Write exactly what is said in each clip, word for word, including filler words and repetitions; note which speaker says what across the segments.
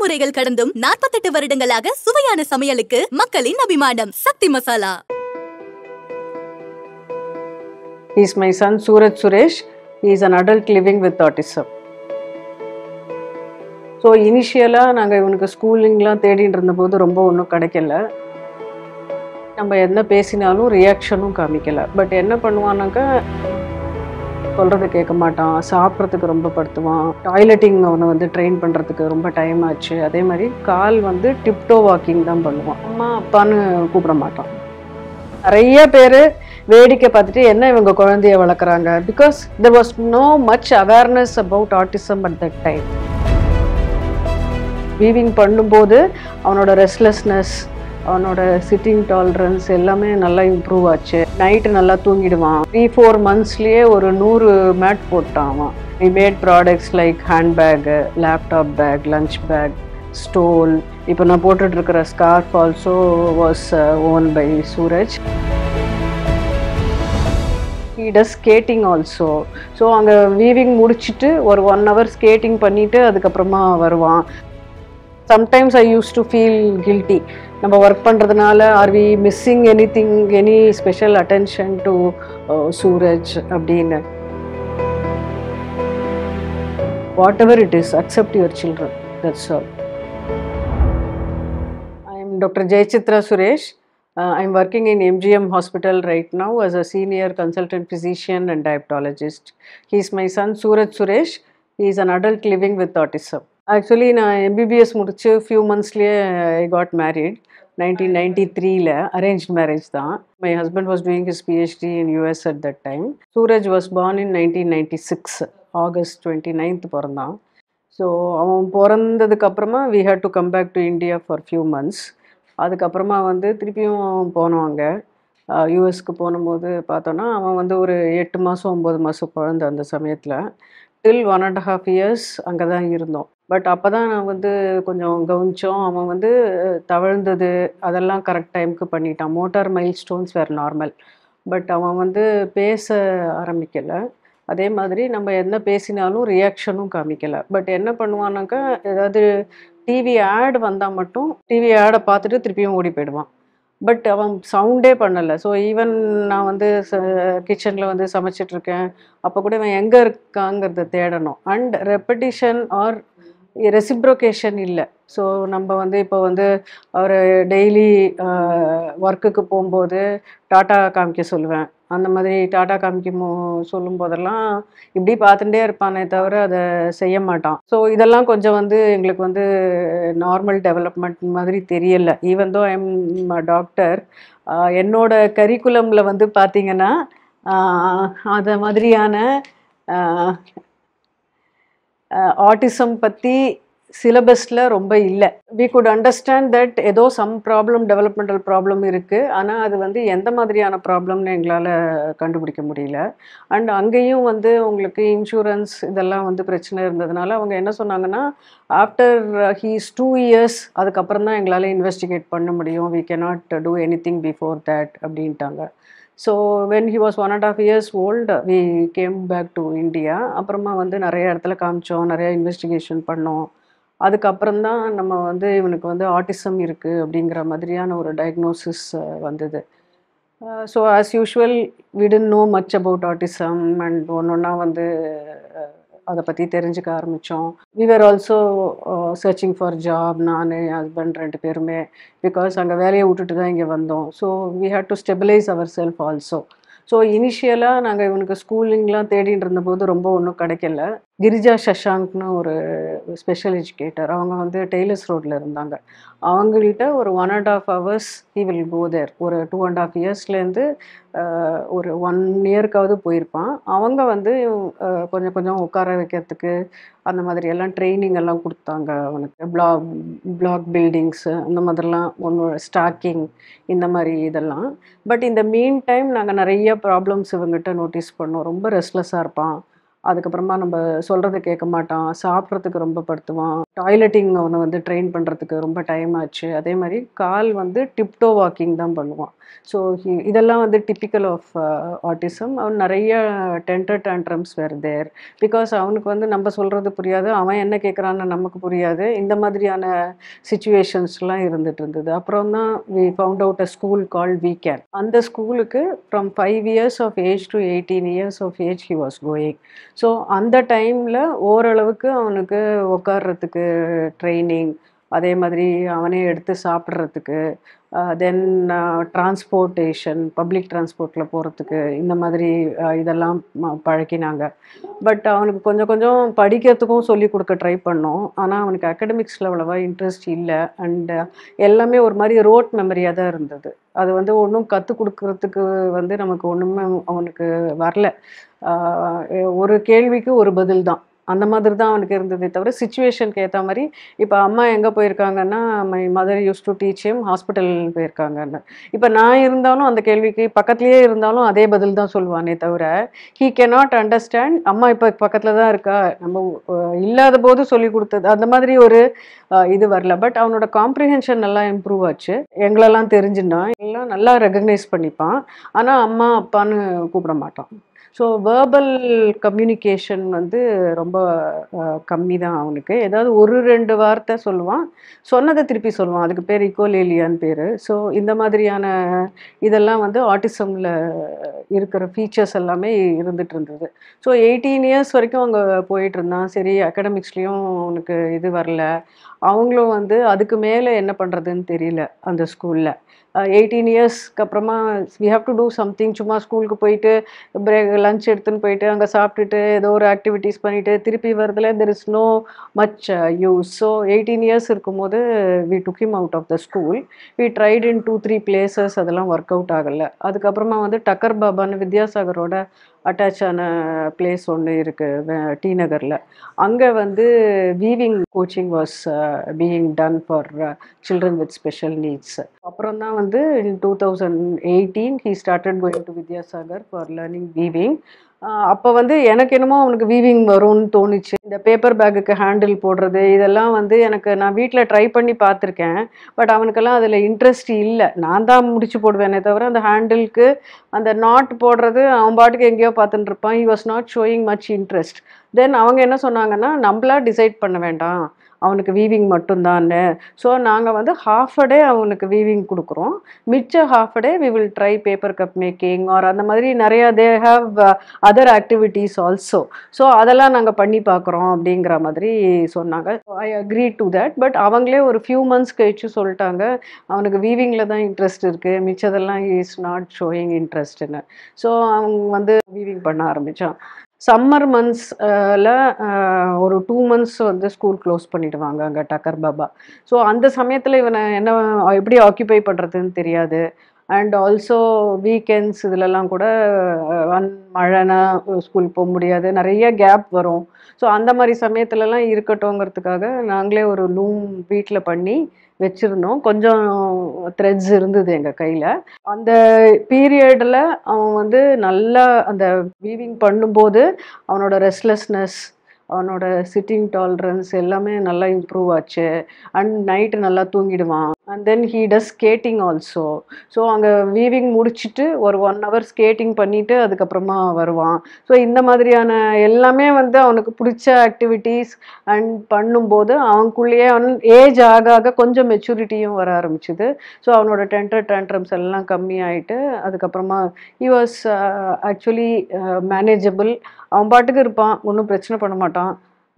Speaker 1: தலைமுறைகள் கடந்தும் நாற்பத்தெட்டு வருடங்களாக சுவையான சமையலுக்கு மக்களின் அபிமானம் Sakthi Masala.
Speaker 2: He is my son Suraj Suresh. He is an adult living with autism. So இனிஷியலாக நாங்கள் இவனுக்கு ஸ்கூலிங்லாம் தேடிட்டு இருந்தபோது ரொம்ப ஒன்றும் கிடைக்கல. நம்ம என்ன பேசினாலும் ரியாக்ஷனும் காமிக்கலை. பட் என்ன பண்ணுவான்னாக்கா சொல்கிறது கேட்க மாட்டான், சாப்பிட்றதுக்கு ரொம்ப படுத்துவான், டாய்லெட்டிங் அவனை வந்து ட்ரெயின் பண்ணுறதுக்கு ரொம்ப டைம் ஆச்சு. அதே மாதிரி கால் வந்து டிப்டோ வாக்கிங் தான் பண்ணுவான், அம்மா அப்பான்னு கூப்பிட மாட்டான். நிறைய பேர் வேடிக்கை பார்த்துட்டு என்ன இவங்க குழந்தைய வளர்க்குறாங்க, because there was no much awareness about autism at that time. Weaving பண்ணும்போது அவனோட ரெஸ்ட்லெஸ்னஸ், அவனோட சிட்டிங் டாலரன்ஸ் எல்லாமே நல்லா இம்ப்ரூவ் ஆச்சு. நைட்டு நல்லா தூங்கிடுவான். த்ரீ ஃபோர் மந்த்ஸ்லேயே ஒரு நூறு மேட் போட்டான் அவன். We made products like hand bag, laptop bag, lunch bag, stole. இப்போ நான் போட்டுட்ருக்கிற scarf also was own by Suraj. He does skating also. So அங்கே வீவிங் முடிச்சுட்டு ஒரு ஒன் ஹவர் ஸ்கேட்டிங் பண்ணிவிட்டு அதுக்கப்புறமா வருவான். Sometimes I use to feel guilty. நம்ம ஒர்க் பண்ணுறதுனால R we missing any thing, any special attention to Suraj அப்படின்னு. What ever it is, accept your children, that's all. I am doctor Jayachitra Suresh. I am working in M G M Hospital right now as a senior consultant physician and diabetologist. He is my son Suraj Suresh. He is an adult living with autism. Actually நான் MBBS முடிச்சு few மந்த்ஸ்லேயே I got married. Nineteen ninety த்ரீல arrange marriage தான். My husband was doing his PhD in US at that time. Suraj was born in nineteen ninety six August twenty ninth பிறந்தான். So அவன் பிறந்ததுக்கப்புறமா we had to come back to India for few months. அதுக்கப்புறமா வந்து திருப்பியும் போனோம் அங்கே. யூஎஸ்க்கு போகும்போது பார்த்தோன்னா அவன் வந்து ஒரு எட்டு மாதம் ஒம்பது மாதம் குழந்தை அந்த சமயத்தில். Till one and half years அங்கே தான் இருந்தோம். பட் அப்போ தான் நான் வந்து கொஞ்சம் கவனித்தோம். அவன் வந்து தவழ்ந்தது அதெல்லாம் கரெக்ட் டைமுக்கு பண்ணிட்டான். மோட்டார் மைல் ஸ்டோன்ஸ் வேறு நார்மல். பட் அவன் வந்து பேச ஆரம்பிக்கலை. அதே மாதிரி நம்ம என்ன பேசினாலும் ரியாக்ஷனும் காமிக்கலை. பட் என்ன பண்ணுவான்னாக்கா ஏதாவது டிவி ஆட் வந்தால் மட்டும் டிவி ஆடை பார்த்துட்டு திருப்பியும் ஓடி போயிடுவான். பட் அவன் சவுண்டே பண்ணலை. ஸோ ஈவன் நான் வந்து ச கிச்சனில் வந்து சமைச்சிட்ருக்கேன், அப்போ கூட இவன் எங்கே இருக்காங்கிறத தேடணும். அண்ட் ரெப்படிஷன் ஆர் ரெசிப்ரோகேஷன் இல்லை. ஸோ நம்ம வந்து இப்போ வந்து அவர் டெய்லி ஒர்க்குக்கு போகும்போது டாட்டா காமிக்க சொல்லுவேன். அந்த மாதிரி டாட்டா காமிக்க சொல்லும் போதெல்லாம் இப்படி பார்த்துட்டே இருப்பானே தவிர அதை செய்ய மாட்டான். ஸோ இதெல்லாம் கொஞ்சம் வந்து எங்களுக்கு வந்து நார்மல் டெவலப்மெண்ட் மாதிரி தெரியலை. Even though I am doctor, என்னோட கரிக்குலமில் வந்து பார்த்திங்கன்னா அதை மாதிரியான ஆட்டிசம் பற்றி சிலபஸில் ரொம்ப இல்லை. வி குட் அண்டர்ஸ்டாண்ட் தட் ஏதோ சம் ப்ராப்ளம், டெவலப்மெண்டல் ப்ராப்ளம் இருக்குது. ஆனால் அது வந்து எந்த மாதிரியான ப்ராப்ளம்னு எங்களால் கண்டுபிடிக்க முடியல. அண்ட் அங்கேயும் வந்து உங்களுக்கு இன்சூரன்ஸ் இதெல்லாம் வந்து பிரச்சனை இருந்ததுனால அவங்க என்ன சொன்னாங்கன்னா, ஆஃப்டர் ஹீஸ் டூ இயர்ஸ் அதுக்கப்புறம் தான் எங்களால் இன்வெஸ்டிகேட் பண்ண முடியும். We cannot do anything before that அப்படின்ட்டாங்க. So when he was one and half years old we came back to India. அப்புறமா வந்து நிறைய இடத்துல காமிச்சோம், நிறைய இன்வெஸ்டிகேஷன் பண்ணோம். அதுக்கப்புறம் தான் நம்ம வந்து இவனுக்கு வந்து ஆட்டிசம் இருக்குது அப்படிங்கிற மாதிரியான ஒரு டயக்னோசிஸ் வந்தது. So as usual we didn't know much about autism. And ஒன்று ஒன்றா வந்து அதை பற்றி தெரிஞ்சுக்க ஆரம்பித்தோம். We were also searching for job. நான் என் ஹஸ்பண்ட் ரெண்டு பேருமே, பிகாஸ் அங்கே வேலையை விட்டுட்டு தான் இங்கே வந்தோம். So we had to stabilize our self also. So இனிஷியலாக நாங்கள் இவனுக்கு ஸ்கூலிங்லாம் தேடிட்டு இருந்தபோது ரொம்ப ஒன்றும் கிடைக்கல. கிரிஜா சஷாங்க்னு ஒரு ஸ்பெஷல் எஜுகேட்டர், அவங்க வந்து டெய்லர்ஸ் ரோட்டில் இருந்தாங்க. அவங்கள்ட்ட ஒரு one and half hours he will go there. ஒரு டூ அண்ட் ஆஃப் இயர்ஸ்லேருந்து ஒரு ஒன் இயர்க்காவது போயிருப்பான். அவங்க வந்து கொஞ்சம் கொஞ்சம் உட்கார வைக்கிறதுக்கு அந்த மாதிரி எல்லாம் ட்ரைனிங் எல்லாம் கொடுத்தாங்க அவனுக்கு. பிளாக் பிளாக் பில்டிங்ஸு அந்த மாதிரிலாம் ஒன்று, ஸ்டாக்கிங் இந்த மாதிரி இதெல்லாம். பட் இந்த மீன் டைம் நாங்கள் நிறைய ப்ராப்ளம்ஸ் இவங்ககிட்ட நோட்டீஸ் பண்ணோம். ரொம்ப ரெஸ்ட்லெஸ்ஸாக இருப்பான். அதுக்கப்புறமா நம்ம சொல்கிறத கேட்க மாட்டான், சாப்பிட்றதுக்கு ரொம்ப படுத்துவான், டாய்லெட்டிங் அவனை வந்து ட்ரெயின் பண்ணுறதுக்கு ரொம்ப டைம் ஆச்சு. அதே மாதிரி கால் வந்து டிப்டோ வாக்கிங் தான் பண்ணுவான். ஸோ இதெல்லாம் வந்து டிப்பிக்கல் ஆஃப் ஆட்டிசம். அவன் நிறைய temper tantrums were there. Because அவனுக்கு வந்து நம்ம சொல்கிறது புரியாது, அவன் என்ன கேட்குறான்னு நமக்கு புரியாது. இந்த மாதிரியான சுச்சுவேஷன்ஸ்லாம் இருந்துட்டு இருந்தது. அப்புறம் தான் we found out a school call வீக்கேன். அந்த ஸ்கூலுக்கு from five years of age to eighteen years of age he was going. So அந்த டைமில் ஓரளவுக்கு அவனுக்கு உட்கார்றதுக்கு ட்ரைனிங், அதே மாதிரி அவனே எடுத்து சாப்பிட்றதுக்கு, தென் டிரான்ஸ்போர்ட்டேஷன், பப்ளிக் டிரான்ஸ்போர்ட்டில் போகிறதுக்கு, இந்த மாதிரி அஹ், இதெல்லாம் ம- பழக்கினாங்க. பட் அவனுக்கு கொஞ்சம் கொஞ்சம் படிக்கிறதுக்கும் சொல்லி கொடுக்க ட்ரை பண்ணோம். ஆனால் அவனுக்கு அகடமிக்ஸில் அவ்வளோவா இன்ட்ரெஸ்ட் இல்லை. அண்ட் எல்லாமே ஒரு மாதிரி ரோட் மெமரியாக தான் இருந்தது. அது வந்து ஒன்றும் கற்றுக் கொடுக்கறதுக்கு வந்து நமக்கு ஒன்றுமே அவனுக்கு வரல. ஆஹ் ஒரு கேள்விக்கு ஒரு பதில் தான், அந்த மாதிரி தான் அவனுக்கு இருந்ததே தவிர சுச்சுவேஷனுக்கு ஏற்ற மாதிரி. இப்போ அம்மா எங்கே போயிருக்காங்கன்னா, my mother use to teach him hospital போயிருக்காங்கன்னு. இப்போ நான் இருந்தாலும் அந்த கேள்விக்கு பக்கத்துலேயே இருந்தாலும் அதே பதில் தான் சொல்லுவானே தவிர, ஹீ கேனாட் அண்டர்ஸ்டாண்ட் அம்மா இப்போ பக்கத்தில் தான் இருக்கா, நம்ம அஹ், இல்லாத போது சொல்லி கொடுத்தது அந்த மாதிரி ஒரு அஹ், இது வரல. பட் அவனோட காம்ப்ரிஹென்ஷன் நல்லா இம்ப்ரூவ் ஆச்சு. எங்களெல்லாம் தெரிஞ்சுட்டான், எல்லாம் நல்லா ரெகக்னைஸ் பண்ணிப்பான். ஆனால் அம்மா அப்பான்னு கூப்பிட மாட்டான். ஸோ வேர்பல் கம்யூனிகேஷன் வந்து ரொம்ப கம்மி தான் அவனுக்கு. ஏதாவது ஒரு ரெண்டு வார்த்தை சொல்லுவான், சொன்னதை திருப்பி சொல்லுவான். அதுக்கு பேர் இக்கோலேலியான்னு பேர். ஸோ இந்த மாதிரியான இதெல்லாம் வந்து ஆட்டிசமில் இருக்கிற ஃபீச்சர்ஸ் எல்லாமே இருந்துட்டு இருந்தது. ஸோ எயிட்டீன் இயர்ஸ் வரைக்கும் அங்கே போயிட்டு இருந்தான். சரி, அகடமிக்ஸ்லேயும் அவனுக்கு இது வரல. அவங்களும் வந்து அதுக்கு மேலே என்ன பண்ணுறதுன்னு தெரியல அந்த ஸ்கூலில். எயிட்டீன் இயர்ஸ்க்கு அப்புறமா we have to do something. சும்மா ஸ்கூலுக்கு போயிட்டு பிரேக் லஞ்ச் எடுத்துன்னு போயிட்டு அங்கே சாப்பிட்டுட்டு ஏதோ ஒரு ஆக்டிவிட்டீஸ் பண்ணிவிட்டு திருப்பி வரதுல there is no much use. So eighteen years இருக்கும்போது we took him out of the school. We tried in two three places, அதெல்லாம் ஒர்க் அவுட் ஆகலை. அதுக்கப்புறமா வந்து டக்கர் பாபான்னு வித்யாசாகரோட அட்டாச் ஆன பிளேஸ் ஒன்று இருக்குது டி நகரில். அங்கே வந்து weaving coaching was being done for children with special needs. அப்புறம் தான் வந்து in two thousand eighteen he started going to Vidyasagar for learning weaving. அப்போ வந்து எனக்கு என்னமோ அவனுக்கு வீவிங் வரும்னு தோணுச்சு. இந்த பேப்பர் பேக்குக்கு ஹேண்டில் போடுறது இதெல்லாம் வந்து எனக்கு நான் வீட்டில் ட்ரை பண்ணி பார்த்துருக்கேன். பட் அவனுக்கெல்லாம் அதில் இன்ட்ரெஸ்ட் இல்லை. நான் தான் முடிச்சு போடுவேனே தவிர அந்த ஹேண்டிலுக்கு அந்த நாட் போடுறது அவன் பாட்டுக்கு எங்கேயோ பார்த்துட்டு இருப்பான். He was not showing much interest. Then அவங்க என்ன சொன்னாங்கன்னா, நம்மளா டிசைட் பண்ண வேண்டாம், அவனுக்கு வீவிங் மட்டும்தான்னு. ஸோ நாங்கள் வந்து ஹாஃப் அ டே அவனுக்கு வீவிங் கொடுக்குறோம், மிச்ச half a day we will try paper cup making R அந்த மாதிரி நிறையா they have other activities also. So அதெல்லாம் நாங்கள் பண்ணி பார்க்குறோம் அப்படிங்கிற மாதிரி சொன்னாங்க. I agree to that. But அவங்களே ஒரு ஃபியூ மந்த்ஸ் கழிச்சு சொல்லிட்டாங்க, அவனுக்கு வீவிங்கில் தான் இன்ட்ரெஸ்ட் இருக்குது, மிச்சதெல்லாம் இஸ் நாட் ஷோயிங் இன்ட்ரெஸ்ட்னு. ஸோ அவங்க வந்து வீவிங் பண்ண ஆரம்பித்தான். சம்மர் மந்த்ஸில் ஒரு டூ மந்த்ஸ் வந்து ஸ்கூல் க்ளோஸ் பண்ணிடுவாங்க அங்கே டக்கர் பாபா. ஸோ அந்த சமயத்தில் இவனை என்ன எப்படி ஆக்கியூபை பண்ணுறதுன்னு தெரியாது. அண்ட் ஆல்சோ வீக்கெண்ட்ஸ் இதிலெல்லாம் கூட ஒன் மழைனா ஸ்கூல் போக முடியாது, நிறைய கேப் வரும். ஸோ அந்த மாதிரி சமயத்துலலாம் இருக்கட்டும்ங்கிறதுக்காக நாங்களே ஒரு லூம் வீட்டில் பண்ணி வச்சுருந்தோம். கொஞ்சம் த்ரெட்ஸ் இருந்தது எங்கள் கையில். அந்த பீரியடில் அவன் வந்து நல்லா அந்த வீவிங் பண்ணும்போது அவனோட ரெஸ்ட்லெஸ்னஸ், அவனோட சிட்டிங் டாலரன்ஸ் எல்லாமே நல்லா இம்ப்ரூவ் ஆச்சு. அண்ட் நைட்டு நல்லா தூங்கிடுவான். And then he does skating also. So அங்கே வீவிங் முடிச்சுட்டு ஒரு ஒன் ஹவர் ஸ்கேட்டிங் பண்ணிவிட்டு அதுக்கப்புறமா வருவான். ஸோ இந்த மாதிரியான எல்லாமே வந்து அவனுக்கு பிடிச்ச ஆக்டிவிட்டீஸ் அண்ட் பண்ணும்போது அவனுக்குள்ளேயே அவன் ஏஜ் ஆக ஆக கொஞ்சம் மெச்சூரிட்டியும் வர ஆரம்பிச்சுது. ஸோ அவனோட டென்டர் டேண்ட்ரம்ஸ் எல்லாம் கம்மி ஆகிட்டு அதுக்கப்புறமா ஹி வாஸ் ஆக்சுவலி மேனேஜபிள். அவன் பாட்டுக்கு இருப்பான், ஒன்றும் பிரச்சனை பண்ண மாட்டான்.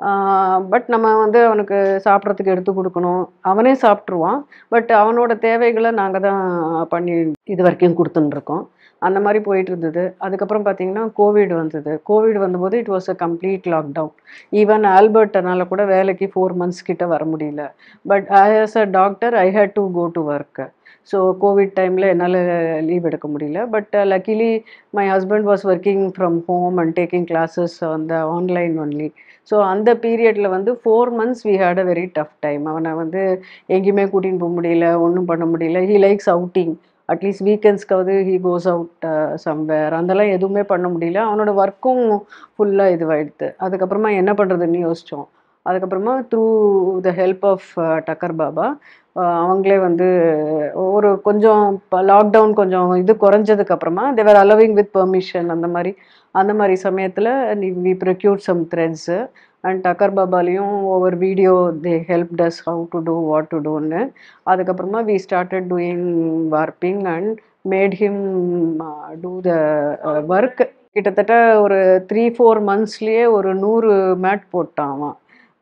Speaker 2: பட் நம்ம வந்து அவனுக்கு சாப்பிட்றதுக்கு எடுத்து கொடுக்கணும், அவனே சாப்பிட்ருவான். பட் அவனோட தேவைகளை நாங்கள் தான் பண்ணி இது வரைக்கும் கொடுத்துட்டுருக்கோம். அந்த மாதிரி போயிட்டு இருந்தது. அதுக்கப்புறம் பார்த்தீங்கன்னா கோவிட் வந்தது. கோவிட் வந்தபோது it was a complete lockdown. Even ஆல்பர்ட்டனால கூட வேலைக்கு ஃபோர் மந்த்ஸ் கிட்ட வர முடியல. But as a doctor I had to go to work. So Covid டைமில் என்னால் லீவ் எடுக்க முடியல. But luckily my husband was working from home and taking classes அந்த ஆன்லைன் ஒன்லி. ஸோ அந்த பீரியடில் வந்து four months we had a very tough time. அவனை வந்து எங்கேயுமே கூட்டின்னு போக முடியல, ஒன்றும் பண்ண முடியல. He likes outing. At least வீக்கெண்ட்ஸ்க்காவது he goes out somewhere. அதெல்லாம் எதுவுமே பண்ண முடியல. அவனோட ஒர்க்கும் ஃபுல்லாக இதுவாயிடுது. அதுக்கப்புறமா என்ன பண்ணுறதுன்னு யோசித்தோம். அதுக்கப்புறமா through the help of Thakkar Bapa அவங்களே வந்து ஒரு கொஞ்சம் லாக்டவுன் கொஞ்சம் இது குறைஞ்சதுக்கப்புறமா தேவர் அலோவிங் வித் பெர்மிஷன் அந்த மாதிரி அந்த மாதிரி சமயத்தில் we procure some threads and Thakkar பாபாலையும் ஒவ்வொரு video they helped us how to do what to டூன்னு. அதுக்கப்புறமா we started doing warping and made him do the work. கிட்டத்தட்ட ஒரு த்ரீ ஃபோர் மந்த்ஸ்லேயே ஒரு நூறு மேட் போட்டான் அவன்.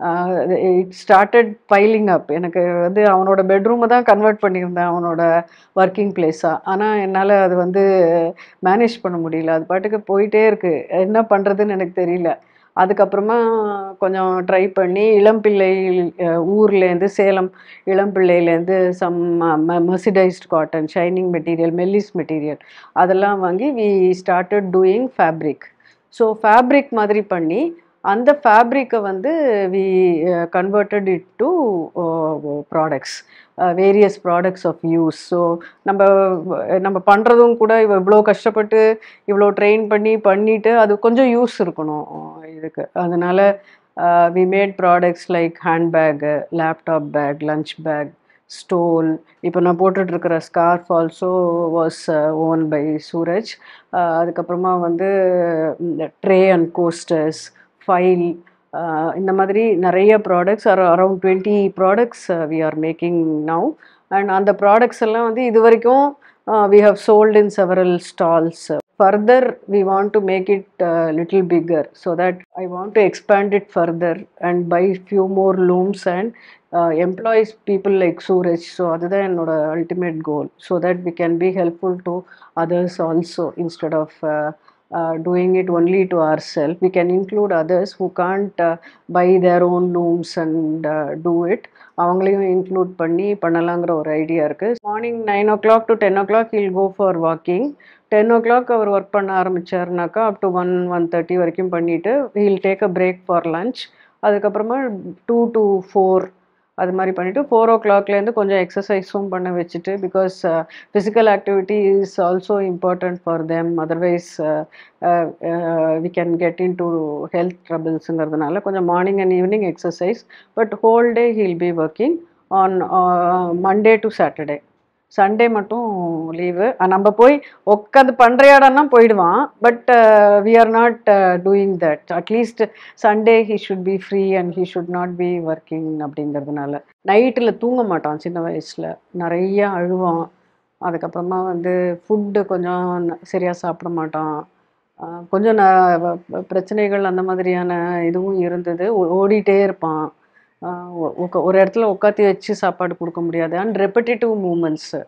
Speaker 2: It started piling up. எனக்கு வந்து அவனோட பெட்ரூமை தான் கன்வெர்ட் பண்ணியிருந்தேன் அவனோட ஒர்க்கிங் பிளேஸாக. ஆனால் என்னால் அது வந்து மேனேஜ் பண்ண முடியல. அது பாட்டுக்கு போயிட்டே இருக்குது. என்ன பண்ணுறதுன்னு எனக்கு தெரியல. அதுக்கப்புறமா கொஞ்சம் ட்ரை பண்ணி இளம்பிள்ளை ஊர்லேருந்து சேலம் இளம்பிள்ளையிலேருந்து some mercerised cotton shining material மெல்லிஸ் மெட்டீரியல் அதெல்லாம் வாங்கி we started doing fabric. So fabric மாதிரி பண்ணி அந்த ஃபேப்ரிக்கை வந்து we converted it to products, various products of use. So நம்ம நம்ம பண்ணுறதும் கூட இவ்வளோ கஷ்டப்பட்டு இவ்வளோ ட்ரெயின் பண்ணி பண்ணிவிட்டு அது கொஞ்சம் யூஸ் இருக்கணும் இதுக்கு. அதனால் we made products like handbag, laptop bag, lunch bag, stole. இப்போ நான் போட்டுட்ருக்கிற scarf also was own by Suraj. அதுக்கப்புறமா வந்து இந்த ட்ரே அண்ட் கோஸ்டர்ஸ், ஃபைல், இந்த மாதிரி நிறைய products or around twenty products we are making now. And அந்த ப்ராடக்ட்ஸ் எல்லாம் வந்து இது வரைக்கும் we have sold in several stalls. Further, we want to make it a uh, little bigger, so that I want to expand it further and buy few more looms and uh, employ people like Suraj. So that's the ultimate goal, so that we can be helpful to others also instead of uh, uh, doing it only to ourselves. We can include others who can't uh, buy their own looms and uh, do it. அவங்களையும் include பண்ணி பண்ணலாங்கிற ஒரு idea இருக்குது. Morning nine o'clock to ten o'clock he'll go for walking. Ten o'clock அவர் work பண்ண ஆரம்பித்தார்னாக்கா up to one one thirty வரைக்கும் பண்ணிவிட்டு he'll take a break for lunch. அதுக்கப்புறமா டூ டு ஃபோர் அது மாதிரி பண்ணிவிட்டு ஃபோர் ஓ கிளாக்லேருந்து கொஞ்சம் எக்ஸசைஸும் பண்ண வச்சுட்டு, because physical activity is also important for them. Otherwise we can get in to health ட்ரபிள்ஸுங்கிறதுனால கொஞ்சம் morning and evening exercise. But whole day he'll be working on Monday to Saturday. Sunday மட்டும் leave. நம்ம போய் உட்காந்து பண்ணுறையாடன்னா போயிடுவான். But we are not doing that. At least Sunday he should be free and he should not be working அப்படிங்கிறதுனால. நைட்டில் தூங்க மாட்டான். சின்ன வயசில் நிறைய அழுவான். அதுக்கப்புறமா வந்து ஃபுட்டு கொஞ்சம் சரியாக சாப்பிட மாட்டான். கொஞ்சம் ந பிரச்சனைகள் அந்த மாதிரியான இதுவும் இருந்தது. ஓடிட்டே இருப்பான். ஒரு இடத்துல உட்காத்தி வச்சு சாப்பாடு கொடுக்க முடியாது. அண்ட் ரெப்படிட்டிவ் மூமெண்ட்ஸு,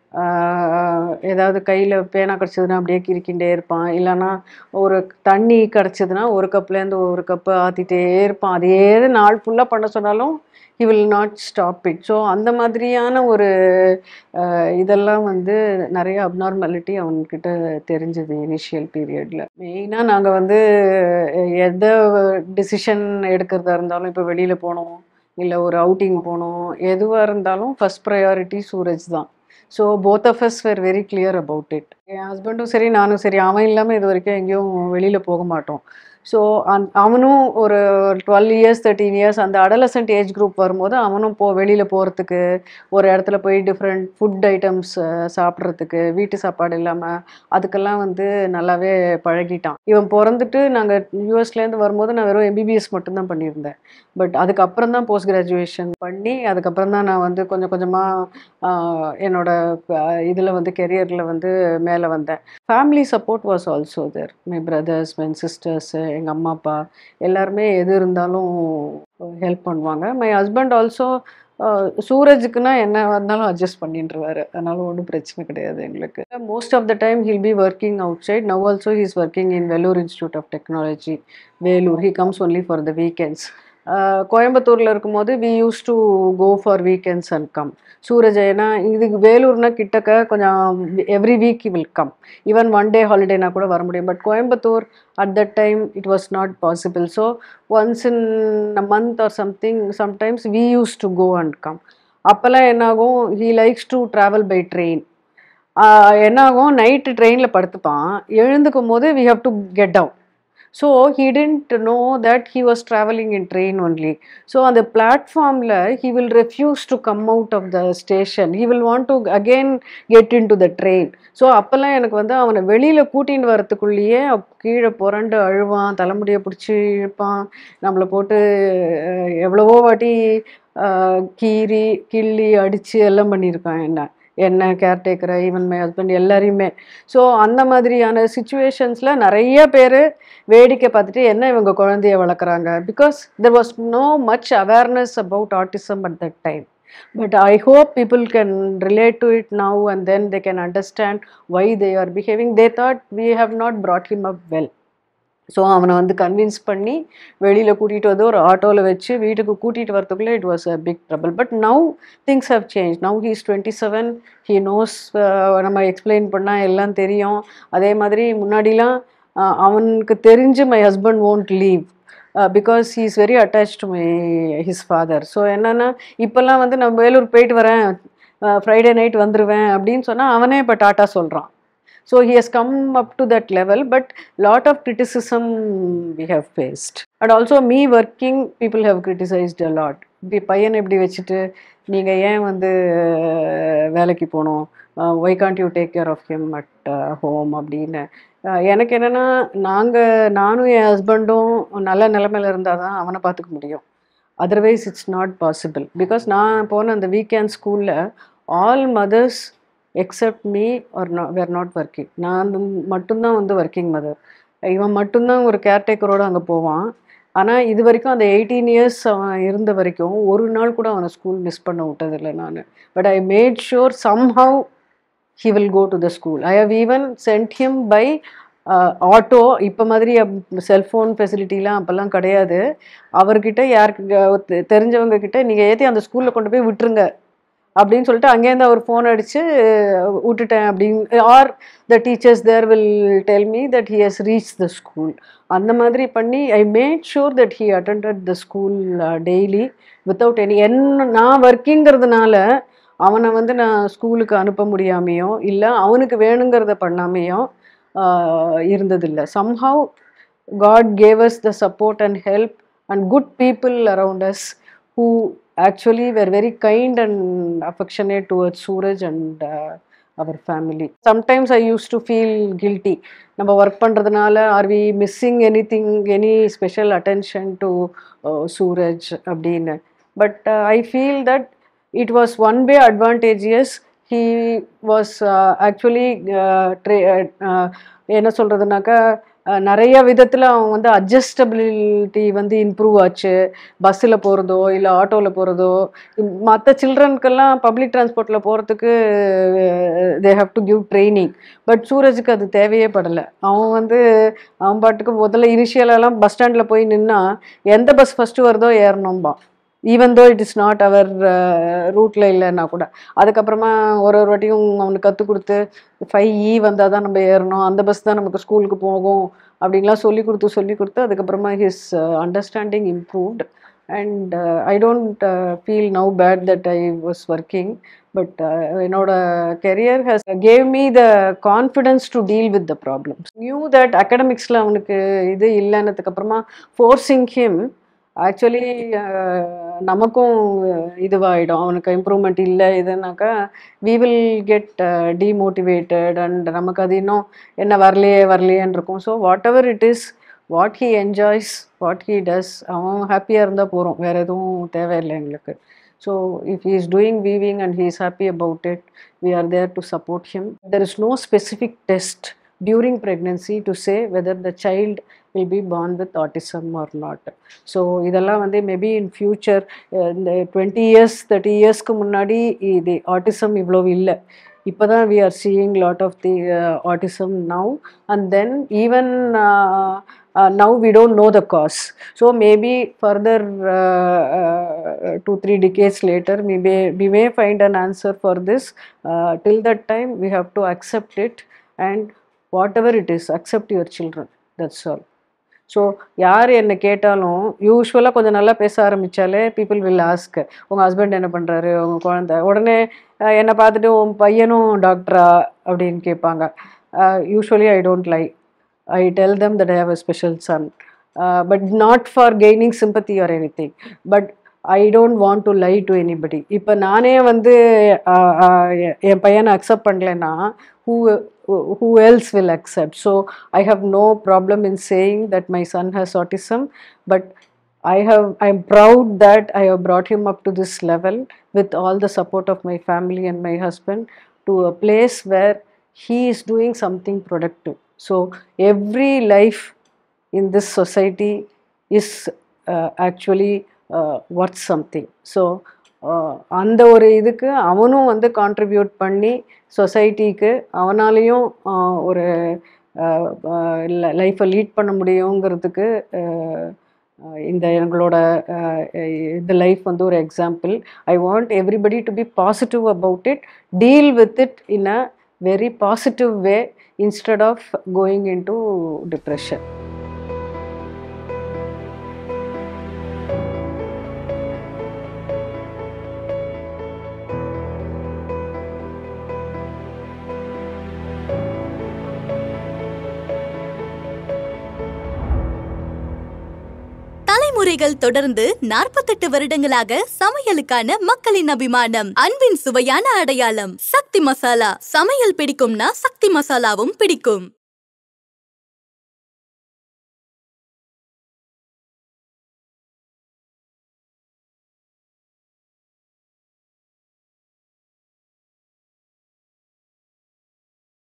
Speaker 2: ஏதாவது கையில் பேனா கிடச்சதுன்னா அப்படியே கிரிக்கிண்டே இருப்பான். இல்லைன்னா ஒரு தண்ணி கிடச்சதுன்னா ஒரு கப்லேருந்து ஒரு கப்பு ஆற்றிட்டே இருப்பான். அதே நாள் ஃபுல்லாக பண்ண சொன்னாலும் he will not stop it. So அந்த மாதிரியான ஒரு இதெல்லாம் வந்து நிறைய அப்நார்மாலிட்டி அவன்கிட்ட தெரிஞ்சது இனிஷியல் பீரியடில். மெயினாக நாங்கள் வந்து எந்த டிசிஷன் எடுக்கிறதா இருந்தாலும், இப்போ வெளியில் போனோம் இல்லை ஒரு அவுட்டிங் போனோம், எதுவாக இருந்தாலும் ஃபஸ்ட் ப்ரையாரிட்டி சூரஜ் தான். So both of us were very clear about it. என் ஹஸ்பண்டும் சரி நானும் சரி அவன் இல்லாமல் இது வரைக்கும் எங்கேயும் வெளியில் போக மாட்டோம். ஸோ அந் அவனும் ஒரு டுவெல் இயர்ஸ் தேர்ட்டீன் இயர்ஸ் அந்த அடலசன்ட் ஏஜ் குரூப் வரும்போது அவனும் போ வெளியில் போகிறதுக்கு, ஒரு இடத்துல போய் டிஃப்ரெண்ட் ஃபுட் ஐட்டம்ஸ் சாப்பிட்றதுக்கு, வீட்டு சாப்பாடு இல்லாமல் அதுக்கெல்லாம் வந்து நல்லாவே பழகிட்டான். இவன் பிறந்துட்டு நாங்கள் யூஎஸ்லேருந்து வரும்போது நான் வெறும் எம்பிபிஎஸ் மட்டும்தான் பண்ணியிருந்தேன். பட் அதுக்கப்புறம் தான் போஸ்ட் கிராஜுவேஷன் பண்ணி அதுக்கப்புறம் தான் நான் வந்து கொஞ்சம் கொஞ்சமாக என்னோட இதில் வந்து கெரியரில் வந்து மேலே வந்தேன். Family support was also there. My brothers, my sisters, எங்கள் அம்மா அப்பா எல்லாருமே எது இருந்தாலும் ஹெல்ப் பண்ணுவாங்க. மை ஹஸ்பண்ட் ஆல்சோ சூரஜுக்குன்னா என்ன வந்தாலும் அட்ஜஸ்ட் பண்ணிட்டுருவாரு. அதனால ஒன்றும் பிரச்சனை கிடையாது எங்களுக்கு. Most of the time he'll be working outside. Now also he is working in Vellore institute of technology, Vellore. He comes only for the weekends. கோயம்புத்தூரில் இருக்கும்போது we use to go for weekends and come. Suraj ஏன்னா இதுக்கு வேலூர்னா கிட்டக்க கொஞ்சம் every week he will come. Even one day ஹாலிடேனா கூட வர முடியும். பட் Coimbatore at that time it was not possible. So once in a month or something, sometimes we used to go and come. அப்போல்லாம் என்னாகும், he likes to travel by train. என்ன ஆகும், night ட்ரெயினில் படுத்துப்பான், எழுந்துக்கும் போது we have to get down. So he tend know that he was travelling in train only. So அந்த பிளாட்ஃபார்மில் he will refuse to come out of the station. He will want to again get in to the train. So அப்போல்லாம் எனக்கு வந்து அவனை வெளியில் கூட்டின்னு வரத்துக்குள்ளேயே கீழே புரண்டு அழுவான், தலைமுடியை பிடிச்சி இழுப்பான், நம்மளை போட்டு எவ்வளவோ வாட்டி கீறி கிள்ளி அடித்து எல்லாம் பண்ணியிருக்கான் என்ன என்ன கேர்டேக்கரை, ஈவன் மை ஹஸ்பண்ட் எல்லாரையுமே. ஸோ அந்த மாதிரியான சுச்சுவேஷன்ஸில் நிறைய பேர் வேடிக்கை பார்த்துட்டு என்ன இவங்க குழந்தைய வளர்க்குறாங்க. Because there was no much awareness about autism at that time. But I hope people can relate to it now and then they can understand why they are behaving. They thought we have not brought him up well. So அவனை வந்து convince பண்ணி வெளியில் கூட்டிகிட்டு வந்து ஒரு ஆட்டோவில் வச்சு வீட்டுக்கு கூட்டிகிட்டு வரதுக்குள்ளே it was a big trouble. But now things have change. Now he is twenty seven. He knows, நம்ம எக்ஸ்பிளைன் பண்ணால் எல்லாம் தெரியும். அதே மாதிரி முன்னாடிலாம் அவனுக்கு தெரிஞ்சு my husband won't leave because he is very attach to my his father. So என்னென்னா இப்போல்லாம் வந்து நான் வேலூர் போயிட்டு வரேன், ஃப்ரைடே நைட் வந்துடுவேன் அப்படின்னு சொன்னால் அவனே இப்போ டாட்டா சொல்கிறான். So he has come up to that level, but lot of criticism we have faced. And also me working, people have criticized a lot. இப்படி பையனை இப்படி வச்சுட்டு நீங்கள் ஏன் வந்து வேலைக்கு போகணும், why can't you take care of him at uh, home அப்படின்னு. எனக்கு என்னென்னா, நாங்கள் நானும் என் ஹஸ்பண்டும் நல்ல நிலைமையில் இருந்தால் தான் அவனை பார்த்துக்க முடியும். Otherwise it's not possible. Because நான் போன அந்த வீக்கெண்ட் ஸ்கூலில் all mothers except me are not were not working. நான் மட்டும்தான் வந்து ஒர்க்கிங் மதர். இவன் மட்டும்தான் ஒரு கேர்டேக்கரோடு அங்கே போவான். ஆனால் இது வரைக்கும் அந்த எயிட்டீன் இயர்ஸ் அவன் இருந்த வரைக்கும் ஒரு நாள் கூட அவனை ஸ்கூல் மிஸ் பண்ண விட்டதில்லை நான். But I made sure somehow he will go to the school. I have even sent him by uh, auto. இப்போ மாதிரி செல்ஃபோன் ஃபெசிலிட்டிலாம் அப்போல்லாம் கிடையாது. அவர்கிட்ட யாருக்கு தெரிஞ்சவங்க கிட்ட நீங்கள் ஏற்றி அந்த ஸ்கூலில் கொண்டு போய் விட்டுருங்க அப்படின்னு சொல்லிட்டு அங்கேருந்து அவர் ஃபோன் அடித்து விட்டுட்டேன் அப்படின்னு. Or the teachers there will tell me that he has reach the school. அந்த மாதிரி பண்ணி I made sure that he attended the school daily without any. என்ன நான் ஒர்க்கிங்கிறதுனால அவனை வந்து நான் ஸ்கூலுக்கு அனுப்ப முடியாமையோ இல்லை அவனுக்கு வேணுங்கிறத பண்ணாமையோ இருந்ததில்லை. somehow God gave us the support and help and good people around us who actually were very kind and affectionate towards Suraj and uh, our family. Sometimes I used to feel guilty. நம்ம work பண்ணுறதுனால are we missing anything, any special attention to uh, Suraj அப்படின்னு. But uh, I feel that it was one way advantageous. He was uh, actually uh, tra- uh, என்ன சொல்கிறதுனாக்கா நிறைய விதத்தில் அவன் வந்து adjustability வந்து improve ஆச்சு. பஸ்ஸில் போகிறதோ இல்லை ஆட்டோவில் போகிறதோ. மற்ற சில்ட்ரனுக்கெல்லாம் பப்ளிக் டிரான்ஸ்போர்ட்டில் போகிறதுக்கு they have to give training. But சூரஜுக்கு அது தேவையே படலை. அவன் வந்து அவன் பாட்டுக்கு முதல்ல இனிஷியலெல்லாம் பஸ் ஸ்டாண்டில் போய் நின்னா எந்த பஸ் ஃபஸ்ட்டு வருதோ ஏறணும்பா, even though it is not our ரூட்டில் இல்லைன்னா கூட. அதுக்கப்புறமா ஒரு ஒரு வாட்டியும் அவனுக்கு கற்றுக் கொடுத்து ஃபைவ் இ வந்தால் தான் நம்ம ஏறணும், அந்த பஸ் தான் நமக்கு ஸ்கூலுக்கு போகும் அப்படின்லாம் சொல்லி கொடுத்து சொல்லி கொடுத்து அதுக்கப்புறமா his understanding improved. And I don't feel now bad that I was working. But என்னோட career has gave me the confidence to deal with the problems. Knew that அகடமிக்ஸில் அவனுக்கு இது இல்லைன்னதுக்கப்புறமா ஃபோர்ஸிங் ஹிம் ஆக்சுவலி நமக்கும் இதுவாகிடும். அவனுக்கு இம்ப்ரூவ்மெண்ட் இல்லை இதுனாக்கா we will get demotivated and நமக்கு அது இன்னும் என்ன வரலையே வரலையேன்னு இருக்கும். So whatever it is, what he enjoys, what he does, அவன் ஹாப்பியாக இருந்தால் போகிறோம், வேறு எதுவும் தேவையில்லை எங்களுக்கு. So if he is doing weaving and he is happy about it, we are there to support him. There is no specific test during pregnancy to say whether the child will be born with autism or not. So இதெல்லாம் வந்து maybe in future இந்த twenty years thirty இயர்ஸ்க்கு முன்னாடி இது autism இவ்வளோ இல்லை. இப்போ தான் we are seeing lot of the autism now and then even now we don't know the cause. So maybe further two three decades later we may we may find an answer for this. Uh, till that time we have to accept it and whatever it is, accept your children, that's all. ஸோ யார் என்னை கேட்டாலும் யூஸ்வலாக கொஞ்சம் நல்லா பேச ஆரம்பித்தாலே people will ask உங்கள் ஹஸ்பண்ட் என்ன பண்ணுறாரு, உங்கள் குழந்தை, உடனே என்னை பார்த்துட்டு உன் பையனும் டாக்டரா அப்படின்னு கேட்பாங்க. Usually I don't lie. I tell them that I have a special son, uh, but not for gaining sympathy or anything. But I don't want to lie to anybody. இப்போ நானே வந்து என் பையனை அக்செப்ட் பண்ணலைன்னா who who else will accept? So I have no problem in saying that my son has autism, but I have I'm proud that I have brought him up to this level with all the support of my family and my husband to a place where he is doing something productive. So every life in this society is uh, actually uh, worth something. So அந்த ஒரு இதுக்கு அவனும் வந்து contribute பண்ணி சொசைட்டிக்கு அவனாலையும் ஒரு லைஃப்பை lead பண்ண முடியுங்கிறதுக்கு இந்த எங்களோட இந்த லைஃப் வந்து ஒரு example. I want everybody to be positive about it, deal with it in a very positive way instead of going into depression.
Speaker 1: தலைமுறைகள் தொடர்ந்து நாற்பத்தெட்டு வருடங்களாக சமையலுக்கான மக்களின் அபிமானம், அன்பின் சுவையான அடையாளம் சக்தி மசாலா. சமையல் பிடிக்கும்னா சக்தி மசாலாவும் பிடிக்கும்.